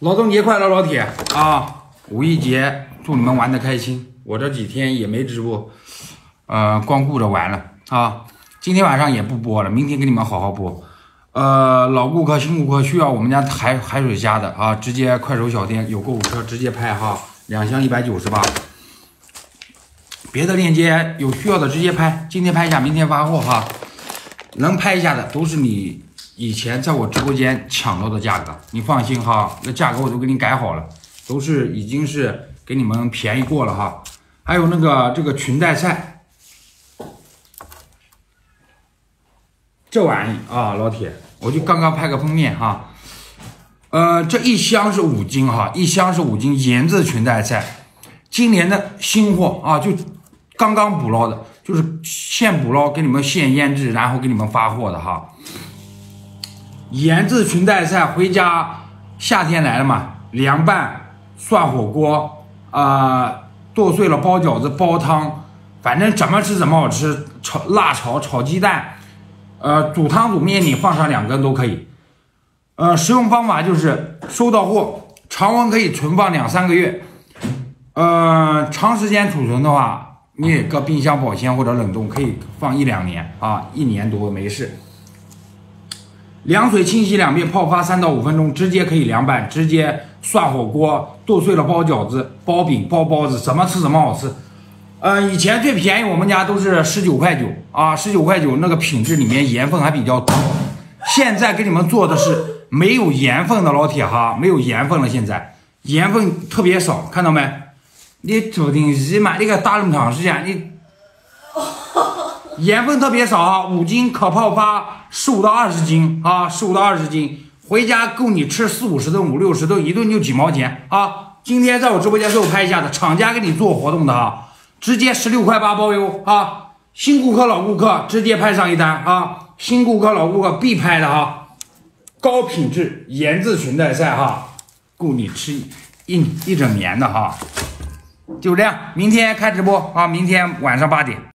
劳动节快乐，老铁啊！五一节祝你们玩得开心。我这几天也没直播，光顾着玩了啊。今天晚上也不播了，明天给你们好好播。老顾客、新顾客需要我们家海水虾的啊，直接快手小店有购物车直接拍哈，2箱198。别的链接有需要的直接拍，今天拍一下，明天发货哈。能拍一下的都是你以前在我直播间抢到的价格，你放心哈，那价格我都给你改好了，都是已经是给你们便宜过了哈。还有这个裙带菜，这玩意啊，老铁，我就刚刚拍个封面哈。这一箱是5斤哈，一箱是5斤盐渍裙带菜，今年的新货啊，就刚刚捕捞的，就是现捕捞给你们现腌制，然后给你们发货的哈。盐渍裙带菜回家，夏天来了嘛，凉拌、涮火锅，剁碎了包饺子、煲汤，反正怎么吃怎么好吃。辣炒、炒鸡蛋，煮汤煮面你放上2根都可以。使用方法就是收到货，常温可以存放2、3个月。长时间储存的话，你也搁冰箱保鲜或者冷冻，可以放1、2年啊，1年多没事。凉水清洗2遍，泡发3到5分钟，直接可以凉拌，直接涮火锅，剁碎了包饺子、包饼、包包子，怎么吃怎么好吃。以前最便宜我们家都是19.9块啊，19.9块，那个品质里面盐分还比较多。现在给你们做的是没有盐分的，老铁哈，没有盐分了，现在盐分特别少，看到没？你注定是嘛？你个打那么长时间，你盐分特别少啊，5斤可泡发15到20斤啊，15到20斤，回家够你吃40、50顿、50、60顿，一顿就几毛钱啊！今天在我直播间最后拍一下的，厂家给你做活动的啊，直接16.8块包邮啊！新顾客、老顾客直接拍上一单啊！新顾客、老顾客必拍的啊！高品质盐渍裙带菜哈，够你吃一整年的哈！就这样，明天开直播啊！明天晚上8点。